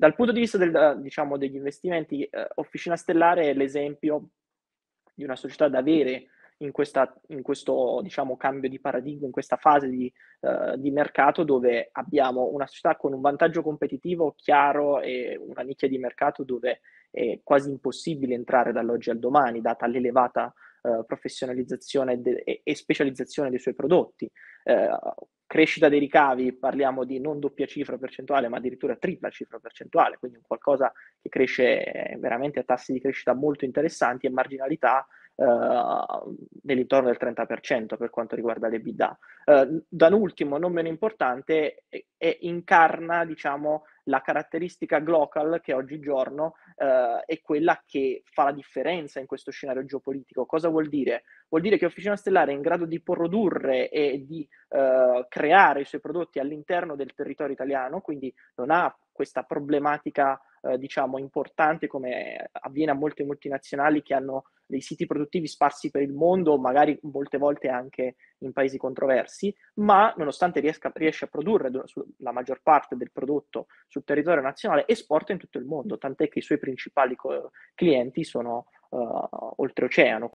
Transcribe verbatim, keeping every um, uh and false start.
Dal punto di vista del diciamo degli investimenti, ehm, Officina Stellare è l'esempio di una società da avere in questa in questo, diciamo, cambio di paradigma, in questa fase di ehm, di mercato dove abbiamo una società con un vantaggio competitivo chiaro e una nicchia di mercato dove è quasi impossibile entrare dall'oggi al domani, data l'elevata, ehm, professionalizzazione de e e specializzazione dei suoi prodotti. Ehm, Crescita dei ricavi, parliamo di non doppia cifra percentuale, ma addirittura tripla cifra percentuale, quindi un qualcosa che cresce veramente a tassi di crescita molto interessanti e marginalità, ehm, nell'intorno del trenta per cento per quanto riguarda l'EBITDA. Ehm, da ultimo, non meno importante, e e incarna, diciamo, la caratteristica glocal che oggigiorno, ehm, è quella che fa la differenza in questo scenario geopolitico. Cosa vuol dire? Vuol dire che Officina Stellare è in grado di produrre e di, ehm, creare i suoi prodotti all'interno del territorio italiano, quindi non ha questa problematica, ehm, diciamo importante come avviene a molte multinazionali che hanno dei siti produttivi sparsi per il mondo, magari molte volte anche in paesi controversi, ma nonostante riesca riesce a produrre do su la maggior parte del prodotto sul territorio nazionale, esporta in tutto il mondo, tant'è che i suoi principali co clienti sono, uhm, oltreoceano.